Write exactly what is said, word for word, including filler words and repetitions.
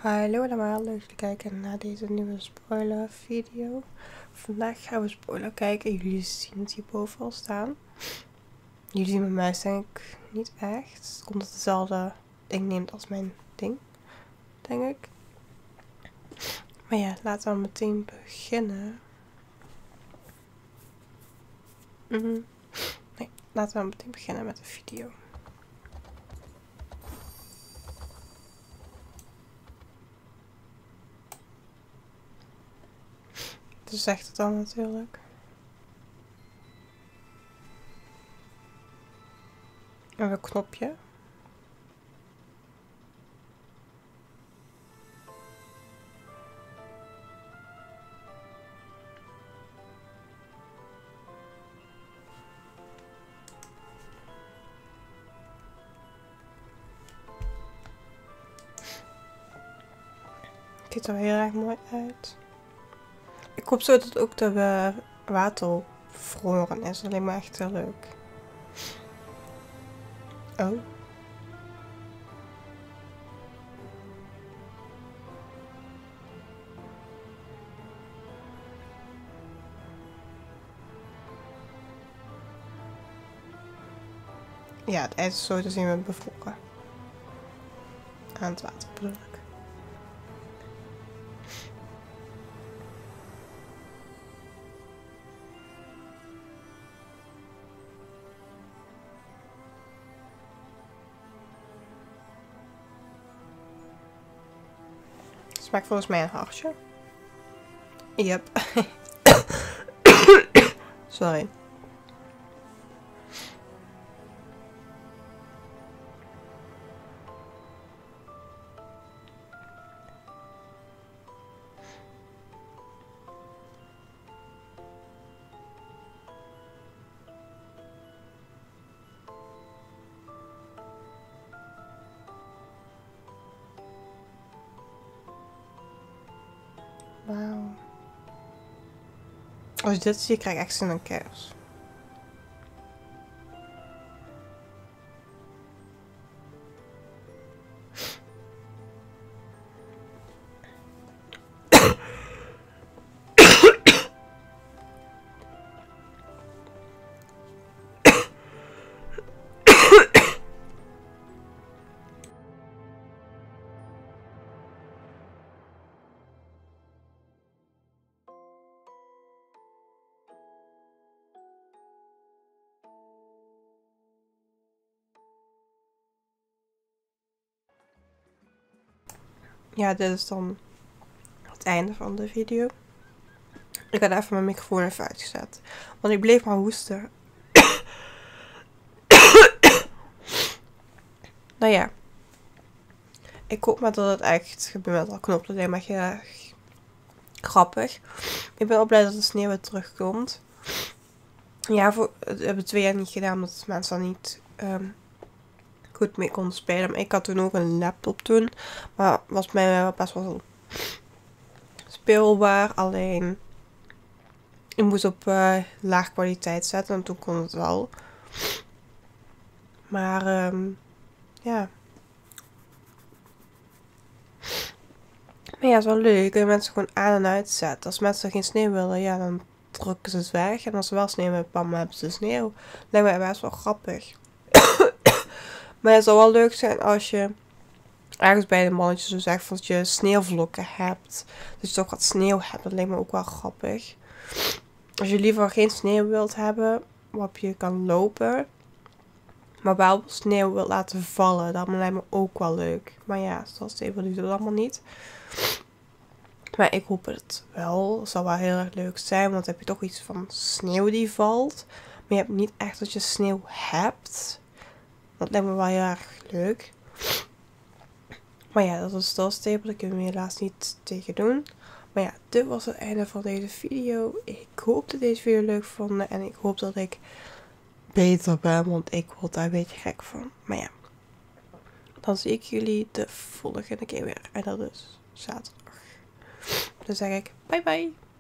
Hallo allemaal, leuk te kijken naar deze nieuwe spoiler video. Vandaag gaan we spoiler kijken. Jullie zien het hierboven al staan. Jullie zien mijn muis denk ik niet echt. Het komt dat hetzelfde ding neemt als mijn ding, denk ik. Maar ja, laten we meteen beginnen. Mm-hmm. Nee, laten we meteen beginnen met de video. Dus zegt het dan natuurlijk. En een knopje. Het ziet er heel erg mooi uit. Ik hoop zo dat ook de water bevroren is. Dat lijkt me echt heel leuk. Oh. Ja, het ijs is zo te zien met bevroren. Aan het water bedoel ik. Smaakt volgens mij een hartje. Yep. Sorry. Wauw. Als je dit ziet, krijg ik echt zin in kers. Ja, dit is dan het einde van de video. Ik had even mijn microfoon even uitgezet. Want ik bleef maar hoesten. Nou ja. Ik hoop maar dat het echt gebeurt met dat knop. Dat lijkt me echt heel erg grappig. Ik ben ook blij dat de sneeuw weer terugkomt. Ja, voor, we hebben twee jaar niet gedaan. Omdat mensen dan niet um, goed mee konden spelen. Maar ik had toen ook een laptop toen. Maar was mij best wel speelbaar. Alleen ik moest op uh, laag kwaliteit zetten. En toen kon het wel. Maar um, ja. Maar ja, het is wel leuk. Kun je mensen gewoon aan en uitzetten. Als mensen geen sneeuw willen, ja, dan drukken ze het weg. En als ze wel sneeuw hebben, dan hebben ze sneeuw. Lijkt mij best wel grappig. Maar het zou wel leuk zijn als je ergens bij de mannetjes zo zegt dat je sneeuwvlokken hebt. Dat je toch wat sneeuw hebt. Dat lijkt me ook wel grappig. Als je liever geen sneeuw wilt hebben, waarop je kan lopen. Maar wel sneeuw wilt laten vallen. Dat lijkt me ook wel leuk. Maar ja, zoals het even doet het allemaal niet. Maar ik hoop het wel. Het zal wel heel erg leuk zijn. Want dan heb je toch iets van sneeuw die valt. Maar je hebt niet echt dat je sneeuw hebt. Dat lijkt me wel heel erg leuk. Maar ja, dat is dat stapel. Ik kan er helaas niet tegen doen. Maar ja, dit was het einde van deze video. Ik hoop dat deze video leuk vonden. En ik hoop dat ik beter ben. Want ik word daar een beetje gek van. Maar ja. Dan zie ik jullie de volgende keer weer. En dat is zaterdag. Dan zeg ik bye bye.